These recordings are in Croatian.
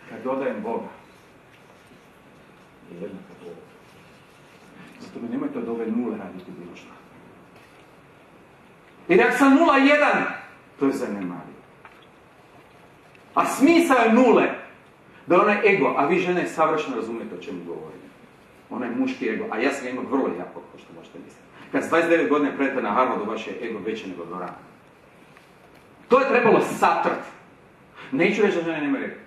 kad dodajem Boga, je jednaka Boga. Zato mi nemojte od ove nule raditi bilo što. Jer ako sam 0,1, to je zanemarivo. A smisao je nule, da je onaj ego, a vi žene savršeno razumijete o čemu govorim. Onaj muški ego, a ja sam ga imao vrlo jako, kao što možete misliti. Kad s 29 godina predete na Harvardu, vaš je ego veće nego dvorana. To je trebalo satrt. Neću reći da žene nema ego.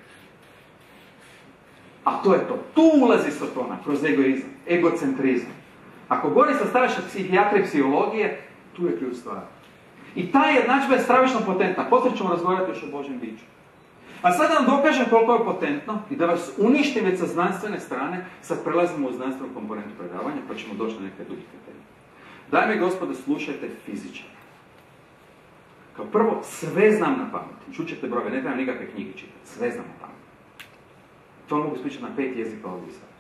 A to je to. Tu ulazi Sotona, kroz egoizam, egocentrizam. Ako govorim sa staraša psihijatrije i psihologije, tu je ključ stvari. I ta jednadžba je stravično potentna. Poslije ćemo razgovarati još o Božjem biću. A sad da vam dokažem koliko je potentno i da vas uništim već sa znanstvene strane, sad prelazimo u znanstvenu komponentu predavanja, pa ćemo doći na neke druge teme. Dajme i gospodo, slušajte fizičara. Kao prvo, sve znam na pamet. Čućete brojeve, ne trebam nikakve knjige čitati. Sve znam na pamet. To mogu spričati na 5 jezika ovdje sad.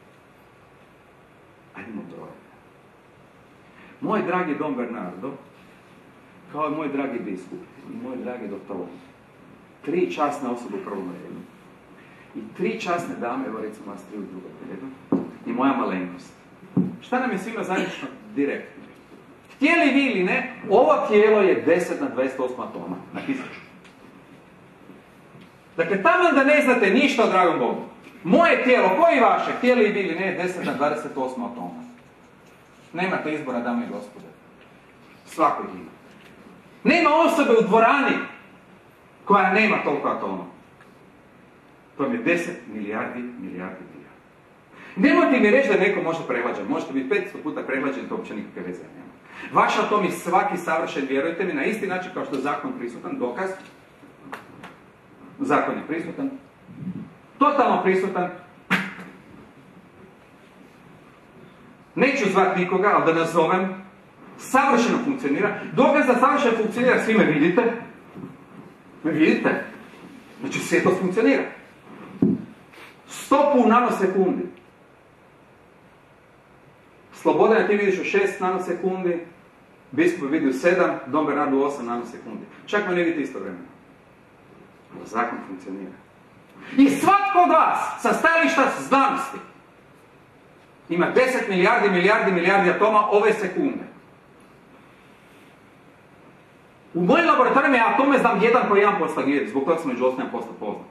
Ajdemo brojeve. Moj dragi Don Bernardo, kao i moj dragi biskup i moj dragi doktor, 3 časne osobe u prvom redu. I 3 časne dame, evo recimo vas 3 u drugom redu. I moja malenkost. Šta nam je svima zajednično direktno? Htjeli vi ili ne, ovo tijelo je 10 na 28 atoma, na 1000. Dakle, tamo da ne znate ništa o dragom Bogu. Moje tijelo, koji vaše, htjeli vi ili ne, 10 na 28 atoma. Nemate izbora, dame i gospode. Svako ih ima. Nema osobe u dvorani koja nema toliko atoma. To je 10 milijardi. Nemojte mi reći da neko može prehlađen. Možete biti 500 puta prehlađen, to uopće nikakve veze nema. Vaš atom je svaki savršen, vjerujte mi, na isti način kao što je zakon prisutan, dokaz. Zakon je prisutan. Totalno prisutan. Neću zvati nikoga, ali da nazovem. Savršeno funkcionira. Dokaz da savršeno funkcionira, svi me vidite. Me vidite? Znači, svjetlost funkcionira. 100 u nanosekundi. Slobodan, ti vidiš u 6 nanosekundi, biskup vidi u 7, Don Bernardo u 8 nanosekundi. Čak me ne vidite isto vremena. Zakon funkcionira. I svatko od vas, sa stajališta znanosti, ima 10 milijardi atoma ove sekunde. U mojim laboratorijama ja atome znam 1 po 1%, zbog toga sam među 8% poznat.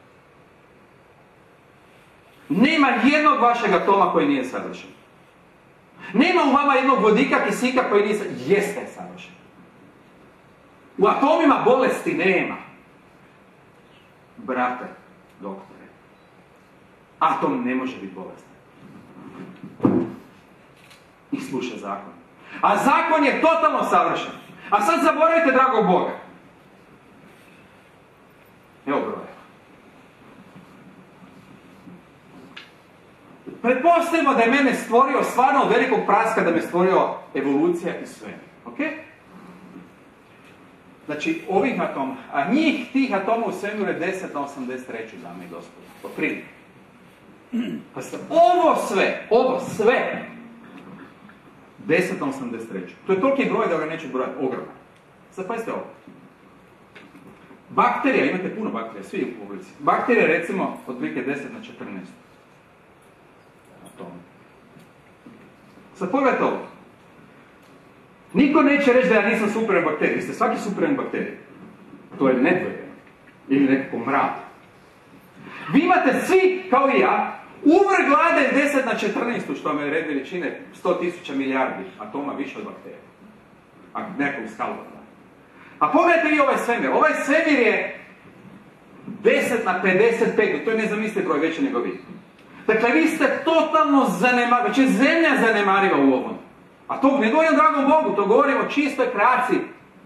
Nema jednog vašeg atoma koji nije savršen. Nema u vama jednog vodika, kisika koji nije savršen. Jeste savršen. U atomima bolesti nema. Brate, doktore, atom ne može biti bolestan. I sluša zakon. A zakon je totalno savršen. A sad zaboravite dragog Boga. Evo broje. Pretpostavimo da je mene stvorio stvarno od velikog praska, da me stvorio evolucija i sve. Ok? Znači, ovih atoma, a tih atoma u svemiru je 10 na 83, dame i gospodo. Po prilike. Pa ovo sve, 10 na 83. To je toliki broj da ga neću brojati, ogroman. Sad pazite ovo. Bakterija, imate puno bakterija, svi u publici. Bakterija, recimo, otprilike 10 na 14. Atoma. Sad pogledajte ovo. Niko neće reći da ja nisam superan bakterij. Vi ste svaki superan bakterij. To je nedvojbeno. Ili nekako mrav. Vi imate svi, kao i ja, uvrh glade 10 na 14, što me red veličine 100.000 milijardi atoma više od bakterija. A nekog skalpa. A pogledajte vi ovaj svemir. Ovaj svemir je 10 na 55, to je nezamisliv broj, veći nego vi. Dakle, vi ste totalno zanemarivi, već je zemlja zanemariva u ovom. A to ne govorim o dragom Bogu, to govorim o čistoj kreaciji.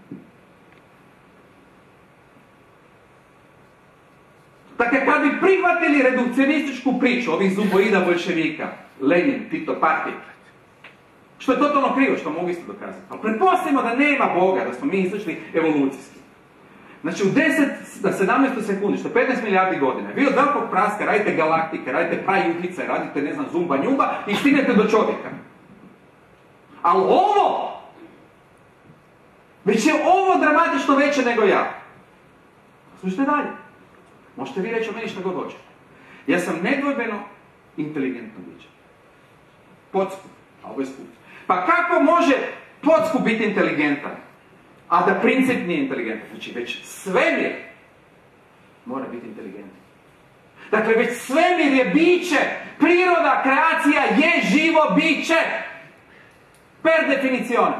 Dakle, kad bi prihvatili redukcionističku priču ovih zuboida bolševika, Lenin, Tito, Partij, što je totalno krivo, što mogu isto dokazati. Ali pretpostavimo da nema Boga, da smo mi izašli evolucijski. Znači, u 10 na 17 sekundi, što je 15 milijardi godina, vi od velikog praska radite galaktike, radite prajuhice, radite, ne znam, zumba, njumba i stignete do čovjeka. Ali ovo, već je ovo dramatično veće nego ja. Slušajte dalje. Možete vi reći o meni što god hoćete. Ja sam nedvojbeno inteligentno biće. Podskup, a ovo je skup. Pa kako može podskup biti inteligentan, a da princip nije inteligentan? Znači već svemir mora biti inteligentan. Dakle, već svemir je biće, priroda, kreacija je živo biće. Per definizione.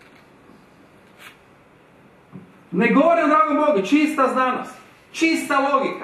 Ne govori o dragom Bogu, čista znanost, čista logika.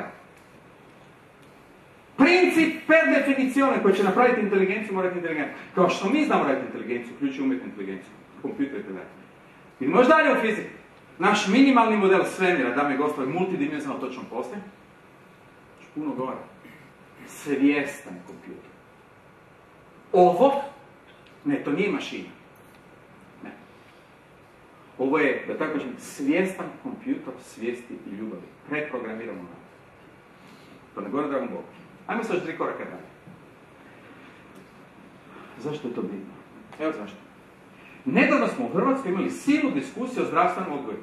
Princip per definizione koji će napraviti inteligenciju mora biti inteligentan. Kao što mi znamo raditi inteligenciju, uključuju umjetnu inteligenciju, kompjuter i tako. I možda dalje u fiziku. Naš minimalni model svemira, dame i gospode, multidimenzionalno točno postoji. Puno gore. Svjestan kompjuter. Ovo, ne, to nije mašina. Ne. Ovo je, da tako kažem, svjestan kompjuter svijesti i ljubavi. Preprogramiramo na to. Ne govori dragom Bogu. Ajmo se još 3 koraka dalje. Zašto je to bitno? Evo zašto. Nedavno smo u Hrvatskoj imali silnu diskusiju o zdravstvenom odgoju.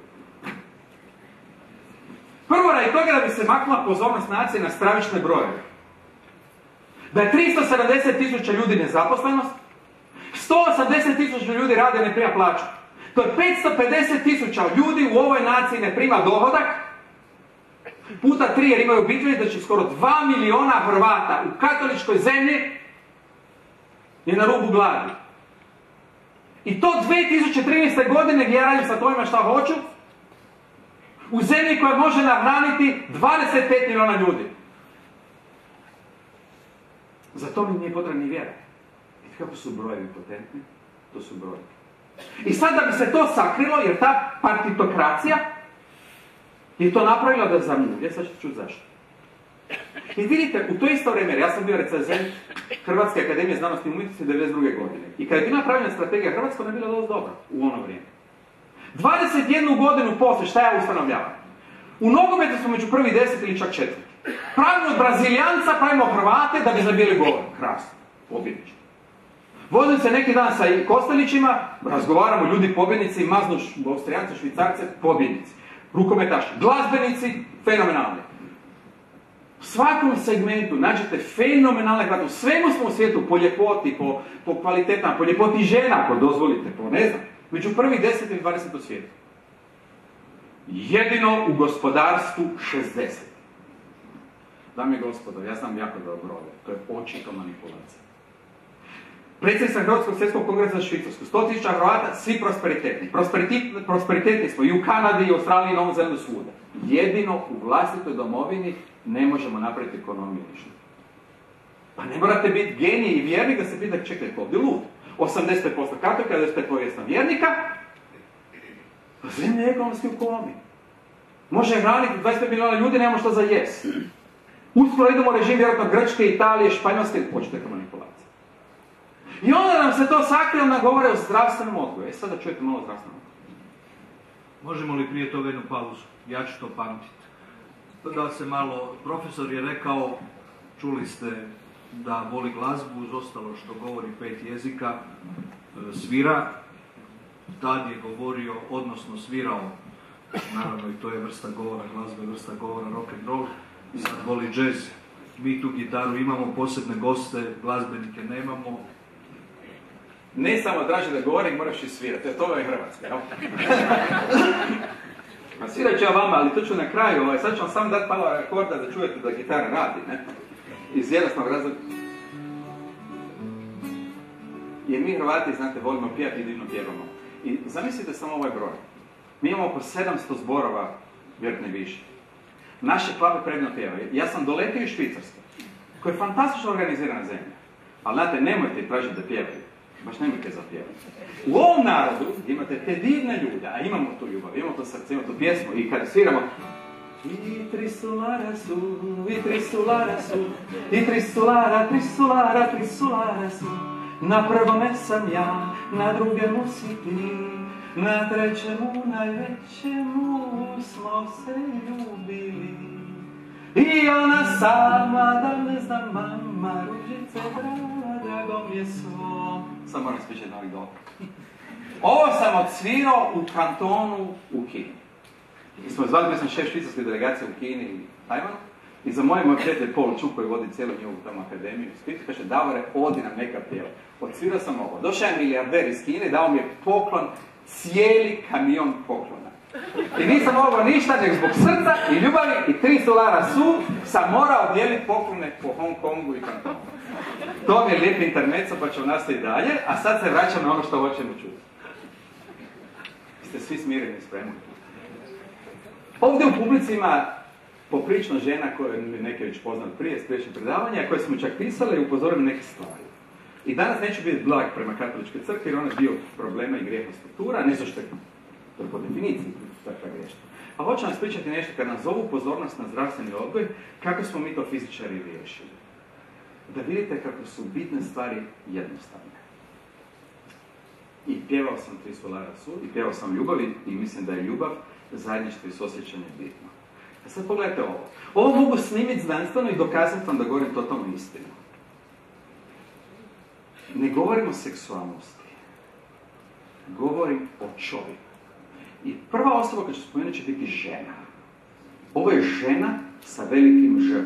Prvo radi toga da bi se maknula pozornost nacije na stravične brojeve. Da je 370.000 ljudi nezaposlenost, 180.000 ljudi rade ne prima plaću. To je 550.000 ljudi u ovoj naciji ne prima dohodak, puta 3 jer imaju obitelji, da će skoro 2 miliona Hrvata u katoličkoj zemlji je na rubu gladi. I to 2013. godine gdje ja radim sa tovima šta hoću, u zemlji koja može nahraniti 25 miliona ljudi. Za to mi nije potrebna ni vjera. I kako su brojevi potentni? To su brojevi. I sad da bi se to sakrilo, jer ta partitokracija je to napravila da zamulje, sad ćete čuti zašto. I vidite, u to isto vrijeme, ja sam bio recenzent Hrvatske akademije znanosti i umjetnosti 92. godine. I kad je bila napravljena strategija Hrvatska, ona je bila dosta dobra u ono vrijeme. 21 godinu poslije, šta ja ustanovljavam? U nogometu smo među prvi 10 ili čak 4. Pravimo od Brazilijanca, pravimo Hrvate da bi zabili govor. Krasno, pobjednički. Vozim se neki dan sa Kostelićima, razgovaramo, ljudi pobjednici, maznu Austrijance, Švicarce, pobjednici. Rukometaši, glazbenici, fenomenalni. U svakom segmentu nađete fenomenalne hrvate. U svemu smo u svijetu, po ljepoti, po kvalitetama, po ljepoti žena, ako dozvolite, po ne znam. Među prvi 10 ili 20 u svijetu. Jedino u gospodarstvu 60. Dame i gospodo, ja znam jako dobro brojeve. To je očito manipulacija. Predsjednik sam Hrvatskog svjetskog kongresa za Švicarsku. 100.000 Hrvata, svi prosperitetni. Prosperitetni smo i u Kanadi, i u Australiji, i Novom Zelandu, svuda. Jedino u vlastitoj domovini ne možemo napraviti ekonomiju ništa. Pa ne morate biti genij i vjernik da se pitate, čekajte, ovdje lud. 85% katolika, 95% vjernika, pa zemlja je ekonomski u komi. Može hraniti 25 miliona ljudi, nemamo što za jes. Uskoro idemo u režim vjerojatno Grčke, Italije, Španjolske, hoćete kao manipulacija. I onda nam se to sakrilo na govore o zdravstvenom odgoju. Sada čujete malo o zdravstvenom odgoju. Možemo li prije toga jednu pauzu? Ja ću to pamtiti. Da se malo, profesor je rekao, čuli ste da voli glazbu, uz ostalo što govori 5 jezika, svira. Tad je govorio, odnosno svirao, naravno i to je vrsta govora glazbe, vrsta govora rock and roll, sad voli džez. Mi tu gitaru imamo, posebne goste, glazbenike nemamo. Ne samo draže da govorim, moraš i svirati, to je Hrvatska, jel? A svirat ću ja vama, ali to ću na kraju, sad ću vam samo dati malo akorda da čujete da gitara radi, ne? Iz jednostavnog razloga. Jer mi Hrvati, znate, volimo pijati i divno pjevamo. I zamislite samo ovaj broj. Mi imamo oko 700 zborova, vjerojatno više. Naše klape predivno pjevaju. Ja sam doletio iz Švicarske, koja je fantastično organizirana zemlja. Ali znate, nemojte tražiti da pjevaju. Baš nemojte zapjevati. U ovom narodu imate te divne ljude, a imamo tu ljubav, imamo to srce, imamo tu pjesmu i kada sviramo i tri sulara su, i tri sulara su, i tri sulara, tri sulara, tri sulara su. Na prvome sam ja, na drugemu si ti, na trećemu, najvećemu smo se ljubili. I ona sama, da ne znam, mama, ružice drago mi je svo. Samo moram ispričati na anegdotu. Ovo sam odsvirao u kantonu u Kini. Mi smo zvali, bio sam šef švicarske delegacije u Kini i Tajvanu. I za moj prijatelj Paul Čuk koji vodi cijelu njihovu tamo akademiju, Splitu, kaže, Davore, odi nam neka pjeva. Odsvirao sam ovo. Došao je milijarder iz Kine, dao mi je poklon, cijeli kamion poklona. I nisam mogao ništa, nego zbog srca i ljubavi i $3 su sam morao dijeliti poklone po Hong Kongu i Kantonu. To mi je lijep intermezzo, pa ćemo nastaviti dalje, a sad se vraćam na ono što hoćemo čuti. Ste svi smireni, spremni. Ovdje u publici ima poprično žena koje neke već poznali prije spriječnih predavanja, koje smo čak pisali i upozorili neke stvari. I danas neću biti blag prema katoličkoj crkvi, jer ona je dio problema i grijehna struktura, ne zašto je to po definiciji takva grešna. A hoću vam ispričati nešto kad nas zovu pozornost na zdravstveni odgoj, kako smo mi to fizičari riješili. Da vidite kako su bitne stvari jednostavne. I pjevao sam Tri solara su, i pjevao sam ljubavi, i mislim da je ljubav, zajedništvo i suosjećanje bitno. A sad pogledajte ovo. Ovo mogu snimiti znanstveno i dokazati vam da govorim totalno istinu. Ne govorim o seksualnosti. Govorim o čovjeku. I prva osoba koju ću spomenuti će biti žena. Ovo je žena sa velikim Ž.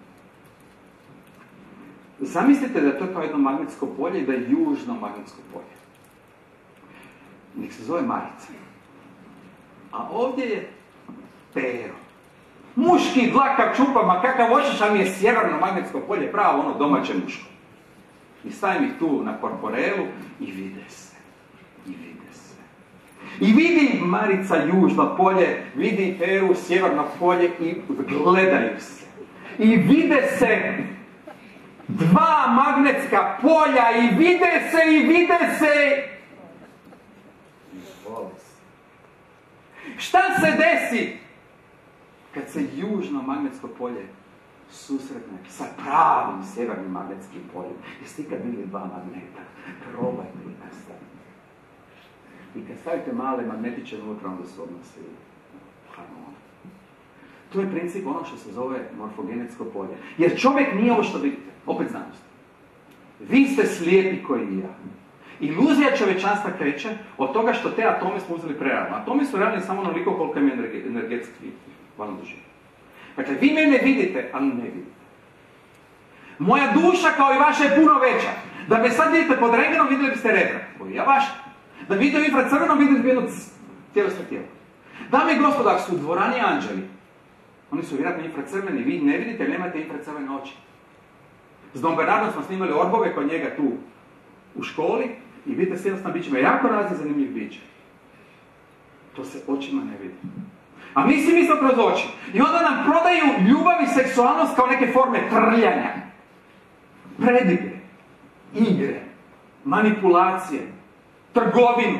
Zamislite da je to kao jedno magnetsko polje i da je južno magnetsko polje. Nek se zove Marica. A ovdje je Pero. Muški dlakav čupa, ma kakav hoćeš, a mi je sjeverno magnetsko polje, pravo ono domaće muško. I stavim ih tu na korporelu i vide se. I vide se. I vidi Marica južno polje, vidi Peru sjeverno polje i gledaju se. I vide se dva magnetska polja i vide se i vide se. I vole se. Šta se desi kad se južno magnetsko polje susretne sa pravim sjevernim magnetskim poljem? Jeste ikad bili dva magneta? Probajte ih nastaviti. I kad stavite male magnetiće unutra, onda se odnosi harmoniju. To je princip ono što se zove morfogenetsko polje. Jer čovjek nije ovo što vidite. Opet znanost. Vi ste slijepi koji i ja. Iluzija čovječanstva kreće od toga što te atome smo uzeli preravno. Atomi su realni samo onoliko koliko im je energetski valno dužina. Dakle, vi mene vidite, ali ne vidite. Moja duša kao i vaša je puno veća. Da me sad vidite pod rengenom, vidjeli biste rebra. Koji ja vaša. Da vidite u infracrvenom, vidjeli bi jedno tjelesno tijelo. Dame i gospodo, ako su u dvorani anđeli, oni su vjerojatno infracrveni, vi ne vidite jer nemate infracrvene oči. S Don Bernardom smo snimali orbove kod njega tu u školi i vidite s jednostavno bićima jako razni zanimljiv biće. To se očima ne vidi. A mi si mislimo kroz oči. I onda nam prodaju ljubav i seksualnost kao neke forme trljanja. Predigre, igre, manipulacije, trgovinu.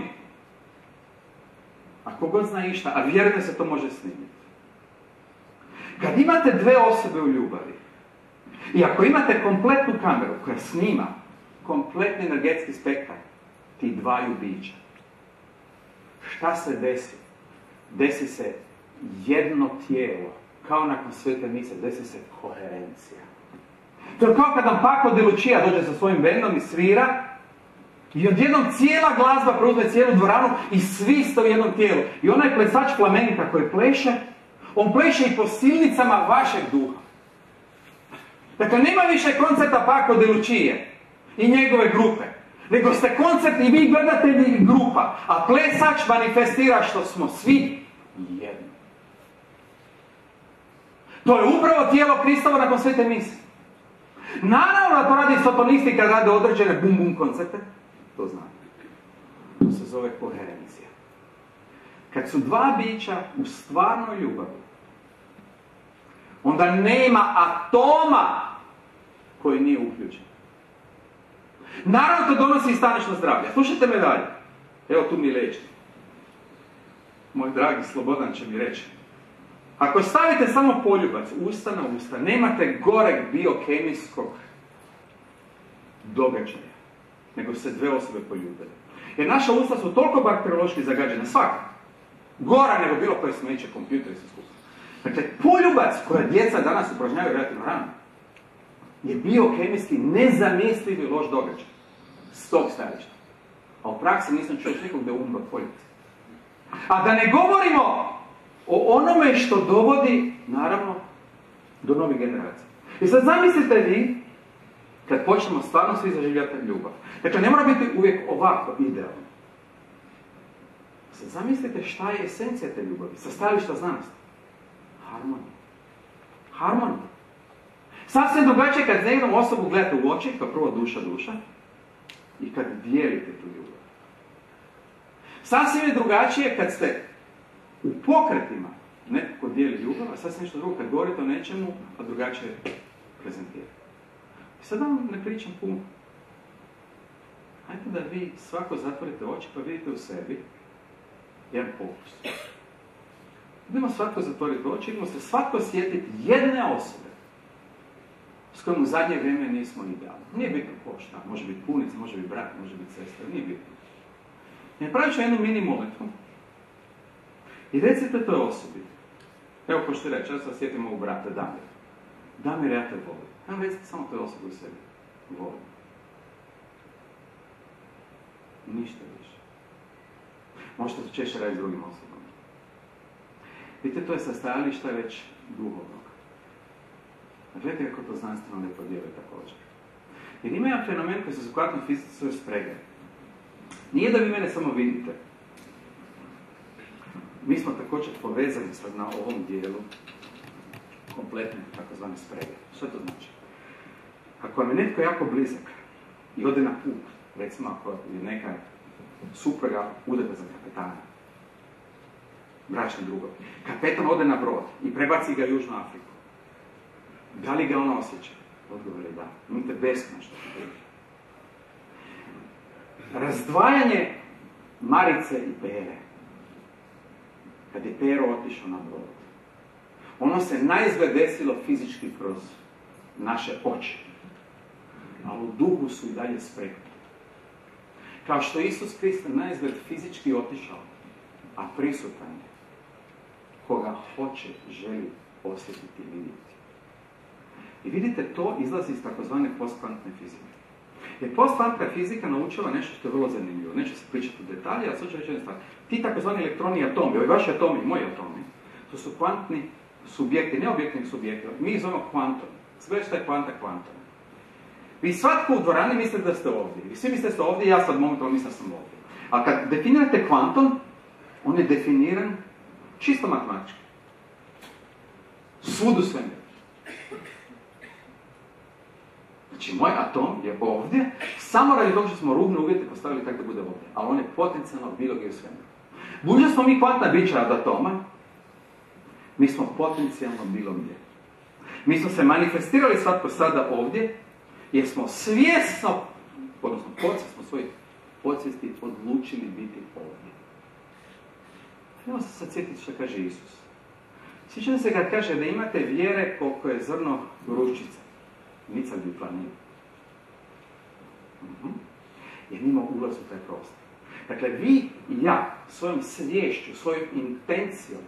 A kogod zna išta, a vjerujte se to može snimiti. Kad imate dve osobe u ljubavi, i ako imate kompletnu kameru koja snima kompletni energetski spektar tih dvaju bića, šta se desi? Desi se jedno tijelo, kao nakon svete mise, desi se koherencija. To je kao kad nam Paco de Lucia dođe sa svojim bendom i svira i odjednom cijela glazba preuzme cijelu dvoranu i svi ste u jednom tijelu. I onaj plesač flamenka koji pleše, on pleše i po silnicama vašeg duha. Dakle, nema više koncerta Paco de Lucia i njegove grupe, nego ste koncert i vi gledatelji grupa, a plesač manifestira što smo svi jedno. To je upravo tijelo Kristovo nakon svete mise. Naravno da to radi satanisti kad rade određene bum-bum koncerte, to znate. To se zove koherencija. Kad su dva bića u stvarnoj ljubavi, onda nema atoma koji nije uključen. Naravno to donosi i stanično zdravlje. Slušajte me dalje. Evo tu mi leći. Moj dragi Slobodan će mi reći. Ako stavite samo poljubac usta na usta, nemate goreg biokemijskog događaja, nego se dve osobe poljubile. Jer naša usta su toliko bakteriološki zagađena, svaka. Gora nego bilo koje smeće, kompjuter i sve skupa. Dakle, poljubac koja djeca danas upražnjavaju relativno rano, je biokemijski nezamislivi loš događaj. S tog stajališta. A u praksi nisam čuo nikog da je umro poljubac. A da ne govorimo o onome što dovodi, naravno, do novih generacija. I sad zamislite vi, kad počnemo stvarno svi zaživljati ljubav. Dakle, ne mora biti uvijek ovako idealno. Sad zamislite šta je esencija te ljubavi, sa stajališta znanosti. Harmonija. Harmonija. Sasvim drugačije kad za jednom osobu gledate u oči, kao prvo duša, i kad dijelite tu ljubav. Sasvim je drugačije kad ste u pokretima, netko dijeli ljubav, a sasvim nešto drugo kad govorite o nečemu, a drugačije prezentirate. I sad vam ne pričam puno. Hajde da vi svako zatvorite oči pa vidite u sebi jedan fokus. Idemo svako zatvoriti oči, idemo se svako sjetiti jedne osobe s kojom u zadnje vrijeme nismo idealni. Nije bitno ko šta, može biti punica, može biti brat, može biti sestra, nije bitno. I napravit ću jednu mini molitvu i recite toj osobi. Evo ko što reći, ja se sjetim ovog brata Damir. Damir, ja te volim. Evo recite samo toj osobi u sebi. Volim. Ništa više. Možete to češće raditi s drugim osobama. Vidite, to je sa stajališta već duhovnog. Gledajte kako to znanstveno ne podijeli također. Jer ima jedan fenomen koji se u kvantnoj fizici zove sprega. Nije da vi mene samo vidite. Mi smo također povezani sad na ovom dijelu kompletne takozvane sprege. Što to znači? Ako vam je netko jako blizak i ode na put, recimo ako je neka supruga udata za kapetana, bračni drugog, kapetan ode na brod i prebaci ga u Južnu Afriku. Da li ga ona osjeća? Odgovor je da. Imate beskonačno. Razdvajanje Marice i Pere. Kad je Pero otišao na brod. Ono se naizgled desilo fizički kroz naše oči. Ali u duhu su i dalje spregnuti. Kao što Isus Krist naizgled fizički otišao, a prisutan je. Koga hoće, želi osjetiti i vidjeti. I vidite, to izlazi iz takozvane postkvantne fizike. Jer postkvantna fizika naučila nešto što je vrlo zanimljivo. Neću se pričati u detalje, ali sad ću reći jednu stvar. Ti takozvani elektroni i atomi, ovi vaši atomi i moji atomi, to su kvantni subjekti, ne objektivni subjekti. Mi ih zovemo kvantom. Sve što je kvanta kvantom. Vi svatko u dvorani mislite da ste ovdje. Vi svi mislite da ste ovdje, ja sad momentalno mislim da sam ovdje. A kad definirate kvantom, on je definiran čisto matematički. Svud u svemiru. Znači, moj atom je ovdje, samo radi toga što smo rubne uvjete postavili tako da bude ovdje. Ali on je potencijalno bilo gdje u svemiru. Budući da smo mi kvantna bića od atoma, mi smo potencijalno bilo gdje. Mi smo se manifestirali svatko sada ovdje, jer smo svjesno, odnosno podsvjesno svojih podsvijesti odlučili biti ovdje. Idemo se sad sjetiti što kaže Isus. Sjećam se kad kaže da imate vjere koliko je zrno goruščice. Nica bi planinu. Jer nima ulaz u taj prostor. Dakle, vi i ja svojom sviješću, svojom intencijom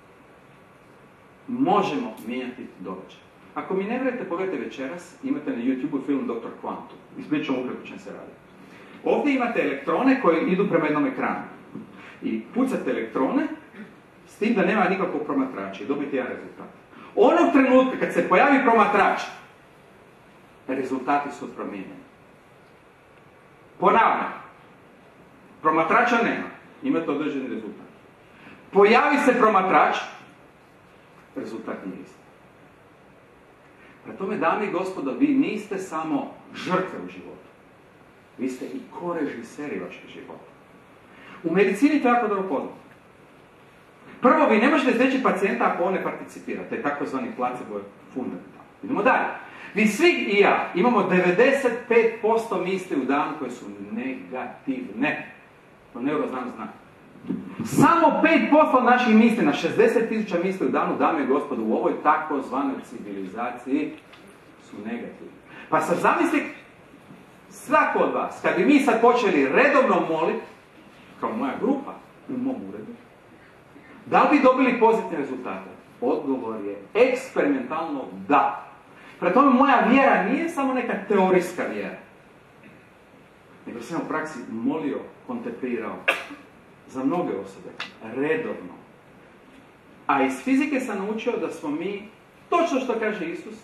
možemo mijenjati događaj. Ako mi ne vjerujete, pogledajte večeras, imate na YouTube film Dr. Quantum. Ispričam ukratko čem se radi. Ovdje imate elektrone koji idu prema jednom ekranu. I pucate elektrone, s tim da nema nikakvog promatrača i dobiti jedan rezultat. Onog trenutka kad se pojavi promatrač, rezultati su promijenjeni. Ponavljam, promatrača nema, imate određeni rezultat. Pojavi se promatrač, rezultat nije isti. Prema tome, dame i gospodo, vi niste samo žrtve u životu. Vi ste i korežiseri vašeg života. U medicini to jako dobro poznato. Prvo, vi ne možete izreći pacijenta ako on ne participira. To je takozvani placebo fundamental. Idemo dalje. Vi svi i ja imamo 95% misli u danu koje su negativne. To neuroznanost zna. Samo 5% naših misli na 60.000 misli u danu, dame i gospodo, u ovoj takozvanoj civilizaciji su negativne. Pa sad zamisli, svako od vas, kad bi mi sad počeli redovno moliti, kao moja grupa u mom uredu, da li bi dobili pozitivne rezultate? Odgovor je eksperimentalno da. Prema tome, moja vjera nije samo neka teorijska vjera, nego sam u praksi molio, kontemplirao za mnoge osobe, redovno. A iz fizike sam naučio da smo mi Točno što kaže Isus.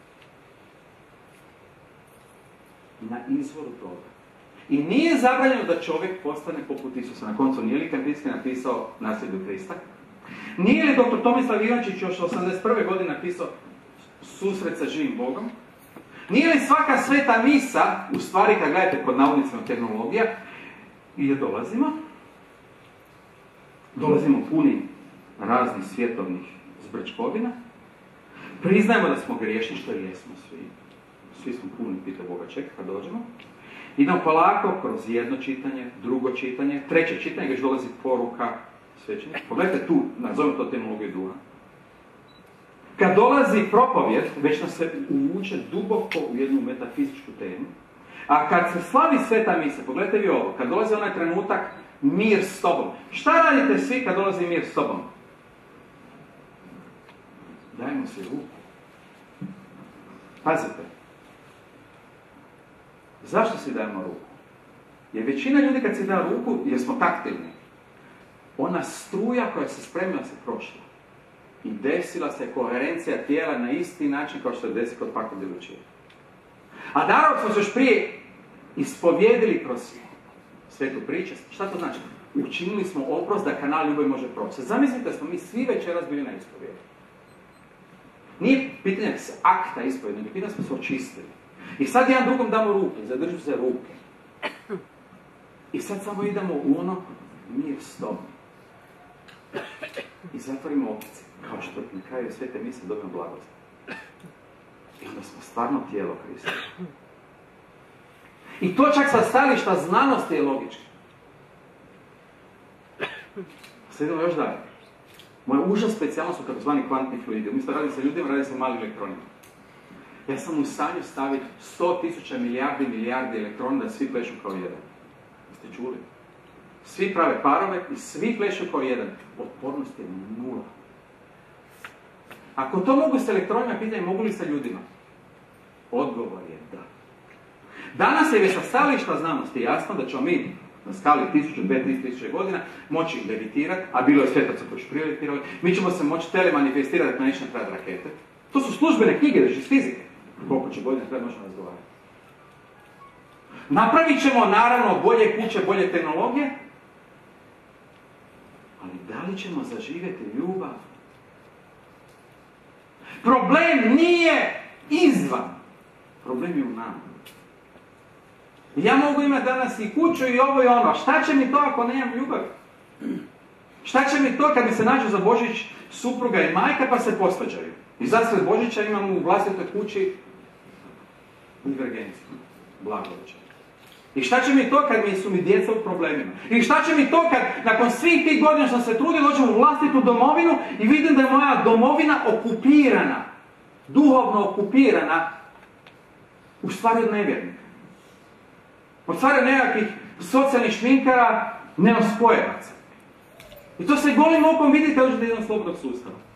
Na izvoru toga. I nije zabranjeno da čovjek postane poput Isusa. Na koncu, nije li Kempinski napisao Nasljeđu Krista? Nije li dr. Tomislav Ivančić još 81. godine napisao Susret sa živim Bogom? Nije li svaka sveta misa, u stvari kad gledate pod navodnicima tehnologija, i je dolazimo puni raznih svjetovnih zbrčkovina, priznajemo da smo griješni, što jesmo svi smo puni, pita Boga čeka kad dođemo, idemo polako kroz jedno čitanje, drugo čitanje, treće čitanje, gdje dolazi poruka svećenika. Pogledajte tu, nazovimo to tehnologiju duha. Kad dolazi propovjed, već nas se uvuče duboko u jednu metafizičku temu. A kad se slavi sveta misa, pogledajte vi ovo, kad dolazi onaj trenutak mir s tobom. Šta radite svi kad dolazi mir s tobom? Dajmo si ruku. Pazite. Zašto si dajemo ruku? Jer većina ljudi kad si da ruku, jer smo taktilni, ona struja koja se spremila se prošla. I desila se koherencija tijela na isti način kao što je desi kod pakovlje lučije. A naravno smo se još prije ispovjedili kroz svetu priču. Šta to znači? Učinili smo oprost da kanal ljubavi može proći. Zamislite da smo mi svi večeras bili na ispovjedi. Nije pitanje akta ispovjedi, nego pitanje smo se očistili. I sad jedan drugom damo ruke, zadržu se ruke. I sad samo idemo u ono mir s tobom. I zatvorimo okice, kao što na kraju svete mise dobijemo blagost. I onda smo stvarno tijelo Krista. I to čak sa stajališta znanosti je logički. Sad idemo još dalje. Moja užas specijalnost su takozvani kvantni fluidi. Umjesto radi sa ljudima, radi sa malim elektronima. Ja sam u stanju staviti 100.000 milijardi elektrona da svi plešu kao jedan. Jeste čuli? Svi prave parove i svi plešu kao jedan. Otpornost je nula. Ako to mogu s elektronima, pitanje mogu li sa ljudima? Odgovor je da. Danas je već sa stajališta znanosti jasno da ćemo mi na skali 1000, 2000, 3000 godina moći levitirati, a bilo je svetaca koji su prije levitirali, mi ćemo se moći telemanifestirati na neće napraviti rakete. To su službene knjige, znači iz fizike. Koliko će godina treba možemo razgovarati. Napravit ćemo naravno bolje kuće, bolje tehnologije, ali da li ćemo zaživjeti ljubav? Problem nije izvan. Problem je u nama. Ja mogu imati danas i kuću i ovo i ono. Šta će mi to ako nemam ljubav? Šta će mi to kad mi se nađu za Božić supruga i majka pa se posvađaju? I zasred Božića imam u vlastitoj kući divergenciju, blagovećaj. I šta će mi to kad su mi djeca u problemima? I šta će mi to kad nakon svih tih godina što sam se trudio dođem u vlastitu domovinu i vidim da je moja domovina okupirana, duhovno okupirana, u stvari od nevjernika. Od stvari nekakvih socijalnih šminkara, neospojevaca. I to se golim okom vidite kad uđete jednog slobodnog sustava.